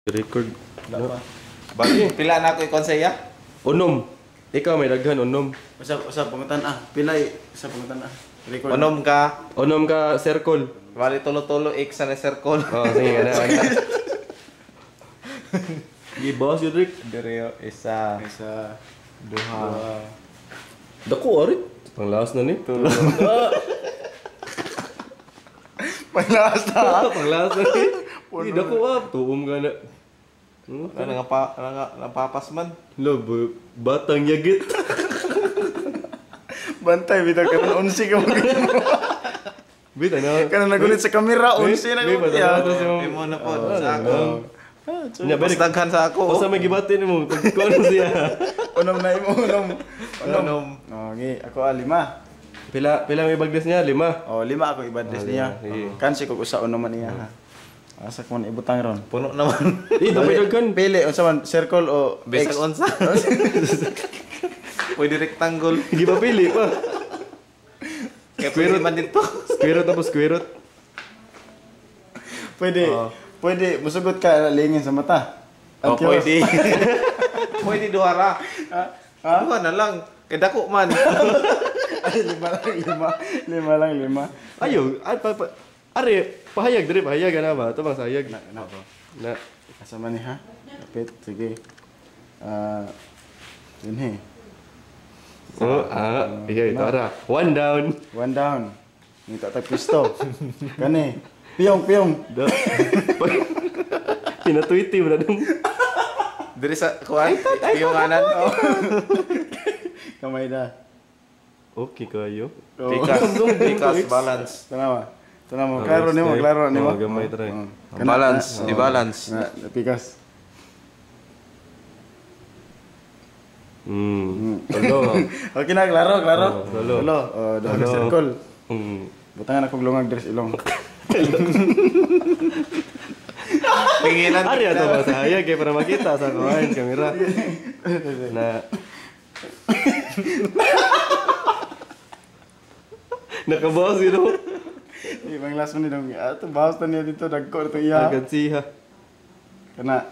Record. No? Bagi pila na ako ikonsaya? Unom. Ikaw may daghan unom. Usap pangutan pilay sa pangutan record. Unom ka, Unom ka circle. wali tulo-tulo ik sa na circle. Oh, sige ana. Gibas yun Rick. Direo isa, duha. Dako ari. Panglaas na ni. Panglaas na. Panglaas na ni. Di dako tuom ka na. Ano nga napapas man? Lo, batang yagit. Bantay bitaw ka 11 ka mo. Bit ano? Kana nagulit sa kamera 11 na ko. Imo na po sa ako. Nya Mas daghan sa ako. Usa may gibatin mo. Kuno siya. Unom na imo unom. Unom. Okay, ako 5. Pila may bagdes niya? 5. Oh, 5 ako ibadres niya. Sige. Kansi ko usa unom man niya ha. Asa ko man ibutang ron. Puno naman. Dami daghan. Pili unsa man circle o Bisag unsa. Pwede rectangle. Hindi pa pili pa. Kaya pwede man dito. Square root tapos square root. Pwede musugot ka lingin sa mata. Oh, Ang kiwas. pwede. Pwede duhara. Ha? Duha na lang. Kaya dako man. Ay, 5 lang. Ayo, are pahayag diri pahayag na ba? Ito bang sayag. Na. Kasama ni ha? Kapit, sige. Yun he. Oh, iya itu ara. One down. One down. Minta tag pisto. Kani. Piyong. Pinatwiti mo na dun. Diri sa kuan. Yung anan. Kamay na. Okay kayo. Pikas balance. Tanawa. Klaro nimo. Oh, gamay try. Balance, i-balance. Pikas. Tolo. Okay na, klaro. Tolo. Duha ka circle. Butangan ako lungag dress ilong. Pingilan. Ari ato ba sayag kay para makita sa kuan kamera. Na. Nakabawas yun. Ibang last man nidong. Ato bawas na niya dito dagko ito iya. Agad siya. Kana.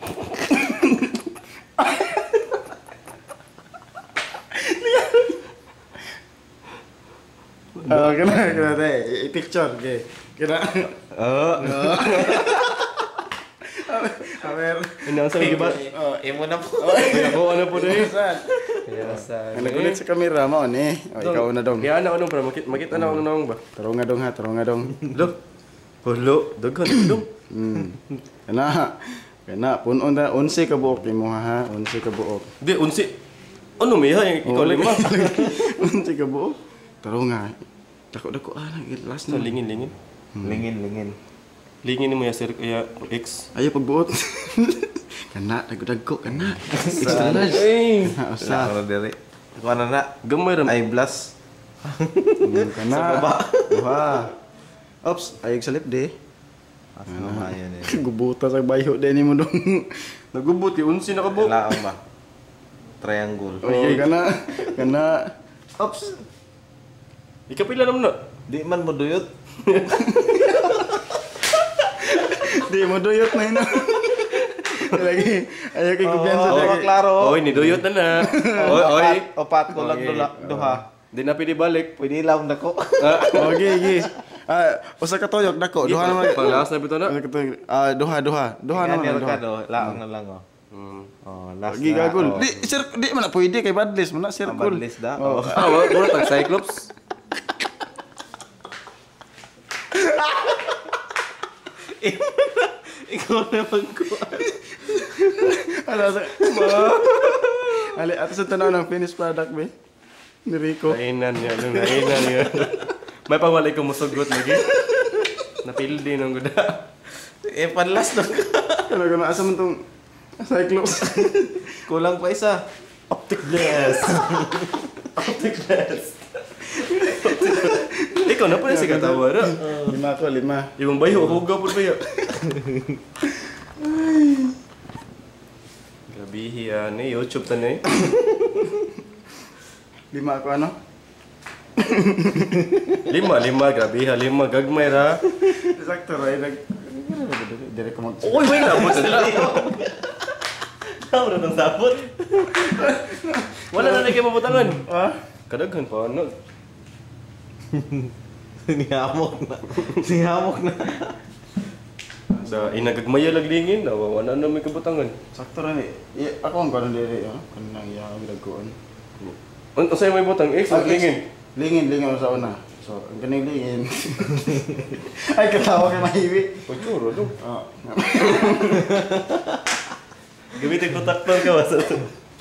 Kena teh, picture ke. Kena. Amer. Ano sa gibat? Imo na po. Ako ano po dai? Biasa. Ang nagulit sa kamera mo ni. O ikaw na dong. Kaya ano para makita na ako nang ba? Tarong nga dong. Lo. Holo, daghan dong. Kana punon na 11 ka buok imo ha, 11 ka buok. Di unsi. Ano may ha ikaw lima? 11 ka buok. Tarong nga. Dako last na. Lingin. Lingin. Lingin mo ya sir ya X. Ayo pagbuot. Kana dagko kana. Extra large. Eh, Usa. Ano diri? Kuan na. gamay ra. Ay blast. Kana. Duha. Ops, ayog sa lip de. Ano ayan eh. Gubuta sa bayo de ni mo dong. Nagubot yung unsi na kabuk. Laang ba? Triangle. Oh, kana. Ops. Ikapila naman na. Di man mo duyot. Di mo doyot na ino. Lagi ayo kay kumpiyansa Oh, lagi. klaro. Oy, niduyot na na. Oy. Opat ko lang duha. Di na pili balik. Pwede lang nako. Okay. Usa ka toyok dako. Duha naman. Panglaas na bito na. Duha naman. Duha. Laang na lang oh. Oh, last Gi na. gagol. Oh. Di man na pwede kay badlist man na circle. Badlist da. Oh. Wala tag Cyclops. Ikaw na magkuhan. Ali ato sa tanaw ng finished product be. Ni Rico. Nainan niya. May pawalay ko musugot lagi. Napildi nung guda. Panlas lang ka. Kana asa man tong Cyclops. Kulang pa isa. Optic glass. Ikaw na pa yung siya katawa na. 5. Yung bayo, hugaw po bayo. Gabihi yan eh, YouTube ta na eh. 5 ako ano? 5, grabiha, 5, gagmay ra. Sakto ra. Diri ko mag... Uy, may nabot sila. Tama na ng sabot. Wala na kayo mabutangan. Ha? Kadaghan pa, ano? Nihamok na. Nihamok na. Sa inagagmaya laglingin, wala na may kabutangan. Sakto rin eh. Ako ang kanon diri, ha? Kanon ang iyang ginagkuhan. Ano sa'yo may butang? X, laglingin. Lingin ako sa una. So, ang ganing lingin. Ay, katawa kay Mahiwi. Pagkuro, no? Oo. Gamitin ko takton ka ba sa ito?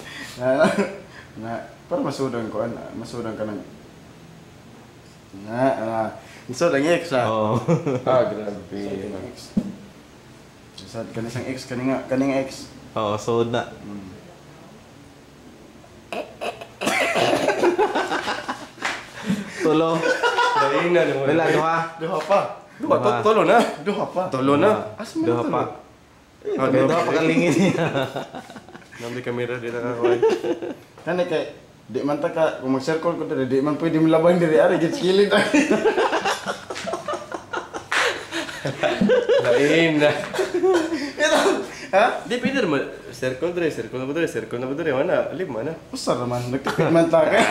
Para masudang ko, masudang ka ng... Masudang X, ha? Oo. Grabe. Masudang X. Sad kanisang X, kaning X. Oo, sold na. Tulo. Dahil na naman. Wala, duha. Duha pa. Tulo na. Duha pa. Tulo na. Asa man Duha tulo? pa. Okay, Duha pa kalingin niya. Namdi kamera dito kakaway. Kani kay di man ta ka kung mag-circle ko diri, di man pwede milabang diri ari gid skilled. Lain na. Ha? Di pwede naman. Circle na ba dre? Mana? Lima na. Usa naman nagtipid man ta ka.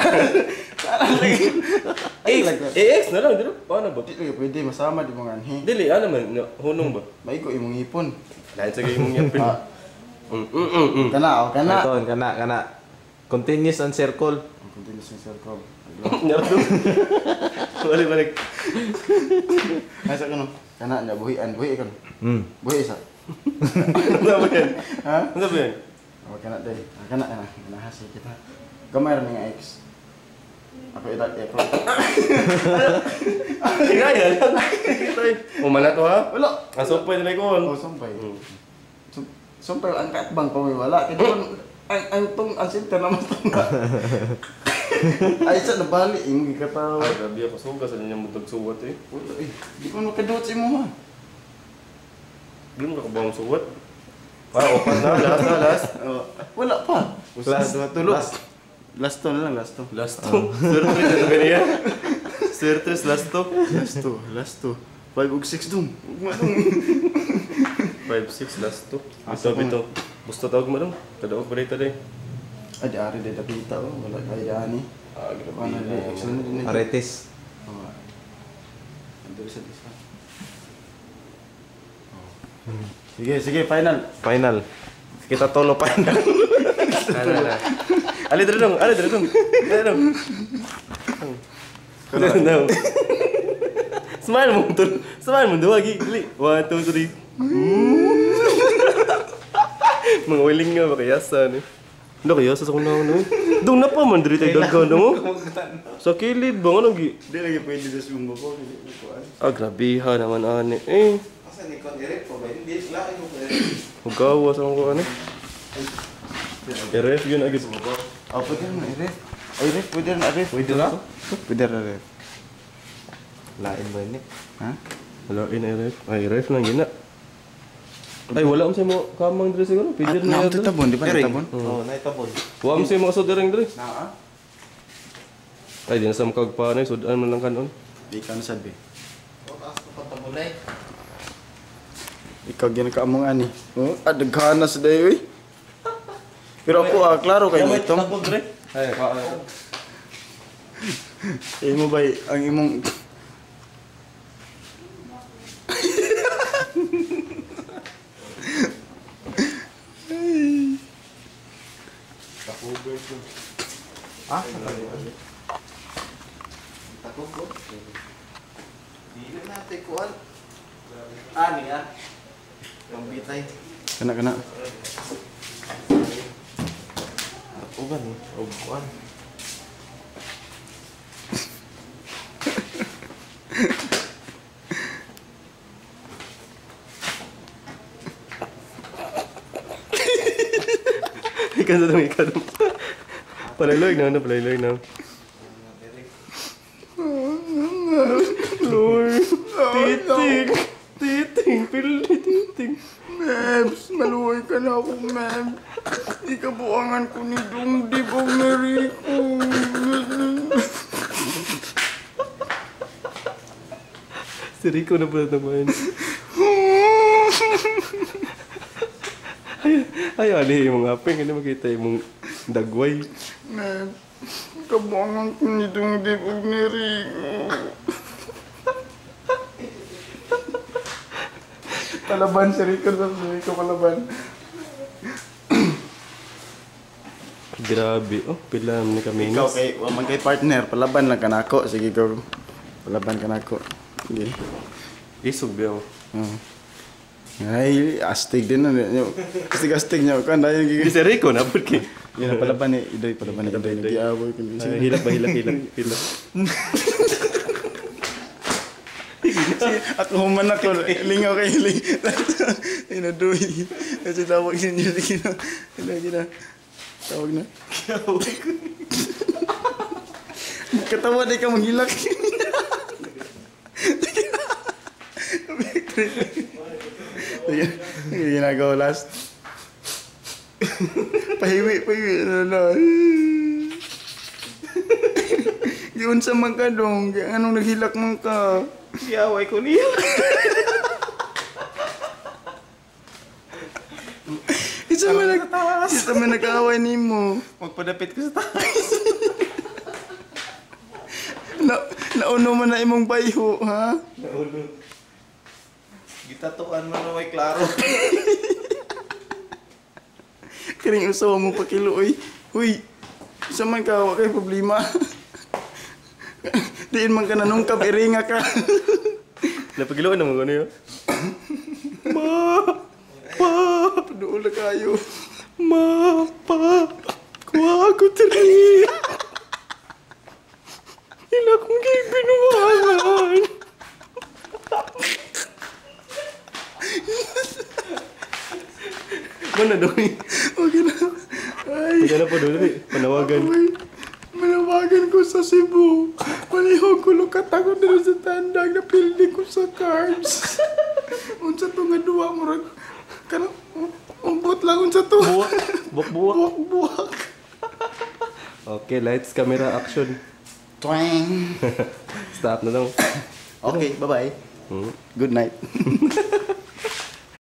X na lang, dito. Paano ba? Di lagi pwede masama di mo anhi. Dili, ano man? Hunong ba? Maigo imong ipon. Lain sa gayong yapin. Ah, kana. Ito, kana. Continuous on circle. Ang continuous ng circle. Nardo. Balik. Asa kano? Kana nya buhi kan. Hmm. Buhi isa. Ano ba yan? Ha? Ano ba yan? Oh, kana dai. Kana hasi kita. Gamay ra nga X. Ako idak ko. Kaya lang. Umana to ha? Wala. Asumpay nila ko. Oh, sumpay. Sumpay ang katbang ko wala. Kaya ang center naman tama. Ay sa nabali imong gikatawa. Ay, grabe ako. Suga sa ninyang mutag suwat eh. Wala eh. Di ko makadot sa imo ha. Di mo nakabawang suwat. Opat na. Last. Oh, wala pa. Last. Tulo. Last to na lang, last to. Last to. Surprise na ba niya? Surprise, last to. Last to. 5 ug 6 dum. 5-6, last to. Bito. Gusto tawag mo lang. Tadaog ba rin taday? Ay, ari de tapita oh, wala kay ani. Grabe. Ano de excellent din. Aretes. Oh. Ando sa disa. Sige, final. Final. Kita tolo final. Ano. Ali dito dong. Ano. Smile mo tol. Smile mo duwa gi. 1 2 3. Mga wiling nga makayasa ni. Ano kaya sa kunaw na? Dong na pa man diri tay daghan mo. Sa kilid bang ano gi? Di lagi pwede sa sumbo ko. Grabe ha naman ani. Eh, Asa ni kon direct po ba? Hindi lain mo. hugawa sa mga ano. Ref yun agad. Oh, pwede na ref. Ay, ref, pwede na ref. Pwede na? Pwede na ref. Lain ba ini? Ha? Wala ref. Ay, ref lang gina. Ay, wala mo mo kamang diri siguro. Pwede na Naam tabon, di ba tabon? Oo, naitabon. Wa mo mga sud diri. Naa. Ay, di na sa makagpanay. Sudan man lang kanon. Di ka na sabi. Taas ko patabulay. Ikaw gina ka among ani. Oh, adaghan na sa dayo eh. Pero ako klaro kay mo itong. Ay, pa. Imo ba ang imong Ah, takot ko. Dili natin kuan. Ani ah. Pambitay. kana. Uban ni, kuan. Ikaw. Palaloy na. Lord, titing, titing. Mems, maluhay ka na ako, Mems. Ikabuangan ko ni Dungdi Bongerico. Si Rico na pala naman. Ay, ali yung mga apeng. Hindi makita yung dagway. Man, kabangan ko nitong dipog ni Rico. Palaban si Rico sa Rico palaban. Grabe. Oh, pila ni kami. Ikaw kay waman kay partner, palaban lang kanako. Sige ko. Palaban kanako. Sige. Isog ba ako? Ay, astig din na. Astig niya. Kan dahil Hindi si Rico na, porque... Yan ang palaban ni Idoy, palaban ni Idoy. Nag-iaway ko. Hilak ba, hilak. Ako human ako, lingaw kay Hiling. Inadoy. Kasi tawag niya. Sige na. Tawag na. Katawa di ka maghilak. Sige, ginagawa last. Pahiwi. Yun sa mga dong, anong naghilak mo ka? Siyaway ko niya. Isa man nag-aaway ni mo. Magpadapit ko sa taas. Nauno man na imong bayho, ha? Naulo. Gitatuan mo na may klaro. Karing usawa mo pakiluoy. Uy, isa man ka, wala kay problema. Diin man ka nanungkab, iringa ka. Napagilawan naman ko niyo. Doon na kayo. Kuha ako tali. Ila kong kay binuwalan. Mana doon? Okay na. Ay, Hindi na po doon. Panawagan. uy. Manawagan ko sa Cebu. Palihog ko lukat ako dito sa tandag na pildi ko sa cards. Unsa to nga duwa mo rag. Kanang umbot lang unsa to. Buwak. Buwak. Okay, lights, camera, action. Twang. Stop na lang. Okay, bye-bye. Hmm. Good night.